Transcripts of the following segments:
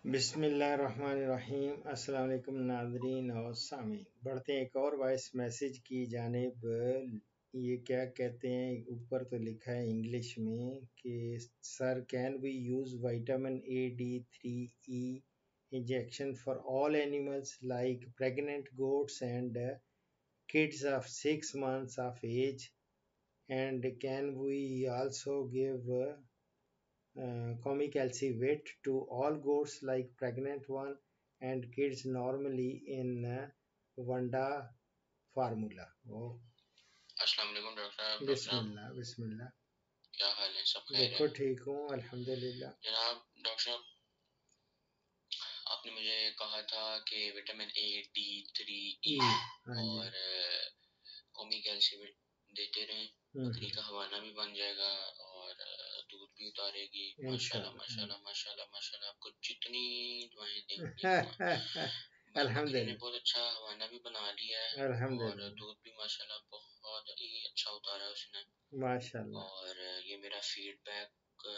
بسم اللہ الرحمن الرحیم۔ السلام علیکم ناظرین اور سامعین، بڑھتے ہیں ایک اور وائس میسیج کی جانب۔ یہ کیا کہتے ہیں، اوپر تو لکھا ہے انگلش میں کہ sir can we use vitamin A, D, 3, E injection for all animals like pregnant goats and kids of 6 months of age, and can we also give Comicalcivet to all goats like pregnant one and kids normally in Vanda formula. Oh, السلام علیکم doctor صاحب۔ بسم اللہ بسم اللہ۔ کیا حال ہے؟ سب خیر بالکل ہے؟ ٹھیک ہوں الحمدللہ۔ جناب ڈاکٹر صاحب، آپ نے مجھے کہا تھا کہ وٹامن A, D, 3, E اور کومیکیلسیویٹ دیتے رہیں، بکری کا حوانہ بھی بن جائے گا اور دودھ بھی اتارے گی۔ ماشاءاللہ ماشاءاللہ ماشاءاللہ ماشاءاللہ، آپ کو جتنی دعائیں دیں بکری نے بہت اچھا حوانہ بھی بنا لیا ہے اور دودھ بھی ماشاءاللہ بہت ہی اچھا اتارا ہے اس نے ماشاءاللہ۔ اور یہ میرا فیڈ بیک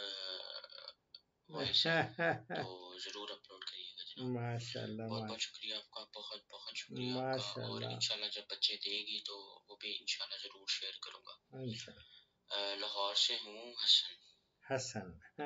وائس ہے تو ضرور اپلوڈ کریے گا جناب۔ ماشاءاللہ بہت بہت شکریہ آپ کا، بہت بہت شکریہ آپ کا، اور انشاءاللہ جب بچے دے گی تو وہ بھی انشاءاللہ ضرور شیئر کروں گا۔ لاہور سے ہوں، حسن۔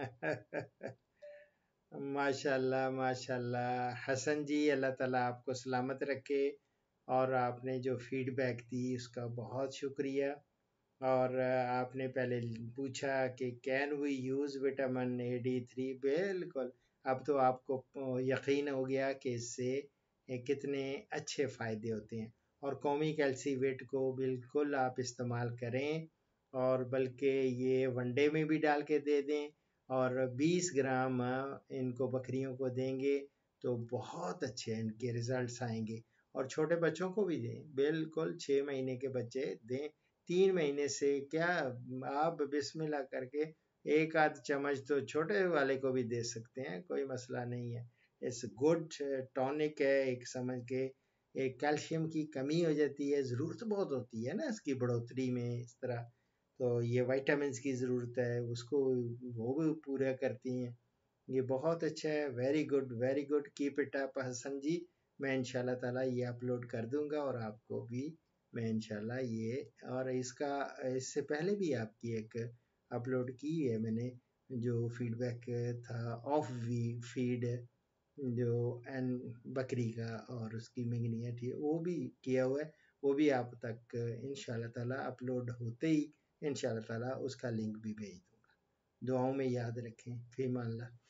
ماشاءاللہ ماشاءاللہ حسن جی، اللہ تعالیٰ آپ کو سلامت رکھے، اور آپ نے جو فیڈ بیک دی اس کا بہت شکریہ۔ اور آپ نے پہلے پوچھا کہ can we use vitamin A, D, 3، بالکل اب تو آپ کو یقین ہو گیا کہ اس سے کتنے اچھے فائدے ہوتے ہیں، اور کومیکیلسیویٹ کو بالکل آپ استعمال کریں، اور بلکہ یہ ون ڈے میں بھی ڈال کے دے دیں، اور 20 گرام ان کو بکریوں کو دیں گے تو بہت اچھے ان کے ریزلٹس آئیں گے، اور چھوٹے بچوں کو بھی دیں، بالکل 6 مہینے کے بچے دیں، 3 مہینے سے کیا آپ بسم اللہ کر کے ایک آدھ چمچ تو چھوٹے والے کو بھی دے سکتے ہیں، کوئی مسئلہ نہیں ہے۔ اس گڈ ٹونک ہے، ایک سمجھ کے ایک کیلشیم کی کمی ہو جاتی ہے، ضرورت بہت ہوتی ہے نا اس کی بڑھوتری میں، اس طرح تو یہ وائٹامنس کی ضرورت ہے، اس کو وہ بھی پورا کرتی ہیں، یہ بہت اچھا ہے۔ Very good keep it up Hasan ji, میں انشاءاللہ تعالیٰ یہ اپلوڈ کر دوں گا، اور آپ کو بھی میں انشاءاللہ یہ، اور اس سے پہلے بھی آپ کی ایک اپلوڈ کی ہے میں نے، جو فیڈ بیک تھا آف وی فیڈ، جو بکری کا اور اس کی منگنیاں تھی، وہ بھی کیا ہوا ہے، وہ بھی آپ تک انشاءاللہ تعالیٰ اپلوڈ ہوتے ہی انشاءاللہ تعالیٰ اس کا لنک بھی بھیج دوں گا۔ دعاؤں میں یاد رکھیں، فی امان اللہ۔